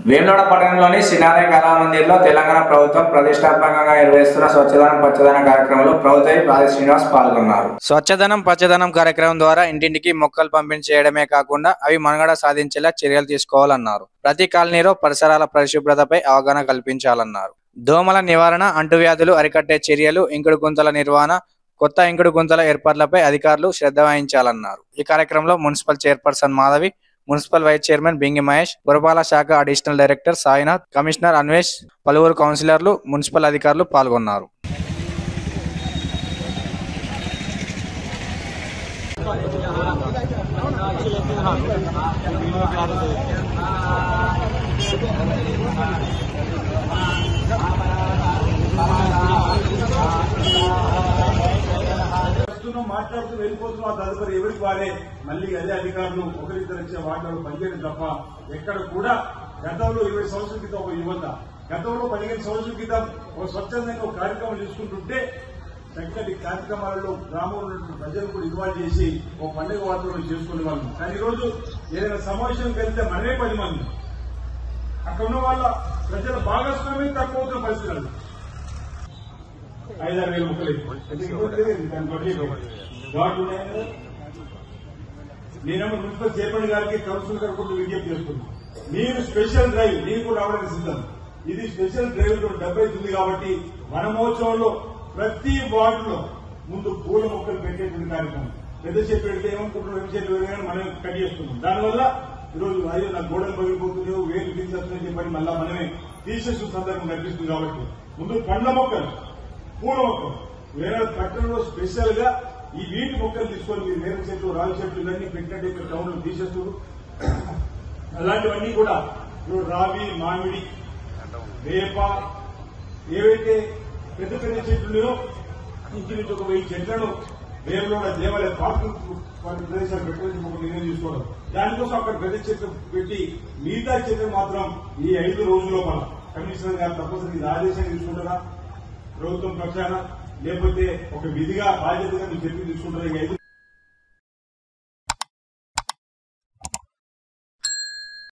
వేములవాడ పట్టణంలోని సినారే కళామందిర్లో తెలంగాణ ప్రభుత్వం ప్రతిష్టాత్మకంగా నిర్వహిస్తున్న స్వచ్ఛదనం పచ్చదనం కార్యక్రమంలో ప్రభుత్వ ఆది శ్రీనివాస్ పాల్గొన్నారు. స్వచ్ఛదనం పచ్చదనం కార్యక్రమం ద్వారా ఇంటింటికి మొక్కలు పంపిణీ చేయడమే కాకుండా అవి మనుగడ సాధించేలా చర్యలు తీసుకోవాలన్నారు. ప్రతి కాలనీలో పరిసరాల పరిశుభ్రతపై అవగాహన కల్పించాలన్నారు. దోమల నివారణ, అంటువ్యాధులు అరికట్టే చర్యలు, ఇంకుడు గుంతల నిర్వహణ, కొత్త ఇంకుడు గుంతల ఏర్పాట్లపై అధికారులు శ్రద్ధ వహించాలన్నారు. ఈ కార్యక్రమంలో municipal chairperson Madhavi, municipal vice chairman Bingi Mahesh, పురపాలక శాఖ additional director Sainath, commissioner Anvesh, పలువురు కౌన్సిలర్లు, మున్సిపల్ అధికారులు పాల్గొన్నారు. మాట్లాడుతూ వెళ్ళిపోతున్నాం. తదుపరి ఎవరికి వారే మళ్ళీ అదే అధికారులు ఒకరిద్దరు వచ్చే వాటిలో పనిచేయడం తప్ప ఎక్కడ కూడా గతంలో 20 సంవత్సరాల క్రితం ఒక యువత, గతంలో 15 సంవత్సరాల క్రితం ఒక స్వచ్ఛందంగా ఒక కార్యక్రమం తీసుకుంటుంటే చక్కటి కార్యక్రమాలలో గ్రామంలో ప్రజలు కూడా ఇన్వాల్వ్ చేసి ఒక పండుగ వాతావరణం చేసుకునే వాళ్ళు. కానీ ఈరోజు ఏదైనా సమావేశంకి వెళ్తే మనమే 10 మంది, అక్కడ ఉన్న వాళ్ళ ప్రజల భాగస్వామ్యం తక్కువ అవుతున్న పరిస్థితులు. 5-6 వేల ముక్కలు నేనేమో మున్సిపల్ చైర్మన్ గారికి, కౌన్సిలర్ గారికి కూడా విజ్ఞప్తి చేస్తున్నాను. మీరు స్పెషల్ డ్రైవ్ నేను కూడా రావడానికి సిద్ధం. ఇది స్పెషల్ డ్రైవ్ 70 ఉంది కాబట్టి వనమహోత్సవంలో ప్రతి వార్డులో ముందు పూల మొక్కలు పెట్టేటువంటి కార్యక్రమం. పెద్ద చెట్టు పెడితే ఏమనుకుంటున్నాం, పెద్ద చెట్టు పెరిగానే మనం కట్ చేస్తున్నాం. దానివల్ల ఈరోజు అయ్యో నా గోడలు పగిలిపోతున్నాయో, వేలు తీసేస్తుందని చెప్పని మళ్ళా మనమే తీసేసిన సందర్భం కనిపిస్తుంది. కాబట్టి ముందు పండ్ల మొక్కలు, పూల మొక్కలు, వేరే పట్టణంలో స్పెషల్ గా ఈ వీటి మొక్కలు తీసుకొని మీరు వేరే చెట్లు, రావి చెట్లు ఇవన్నీ పెట్టినట్టు టౌన్ లో తీసేస్తున్నారు. అలాంటివన్నీ కూడా ఇప్పుడు రావి, మామిడి, వేప, ఏవైతే పెద్ద పెద్ద చెట్లున్నాయో ఇంచుమించు ఒక 1000 చెట్లను వేములవాడ దేవాలయ పార్కు ప్రదేశాలు పెట్టడానికి ఒక నిర్ణయం తీసుకోవడం. దానికోసం అక్కడ పెద్ద చెట్లు పెట్టి మిగతా చెట్లు మాత్రం ఈ 5 రోజుల లోపల కమిషనర్ గారు తప్పనిసరి ఆదేశాలు తీసుకుంటారా ప్రభుత్వం పక్షాన, లేకపోతే ఒక విధిగా బాధ్యతగా మీరు చెప్పి తీసుకుంటారా?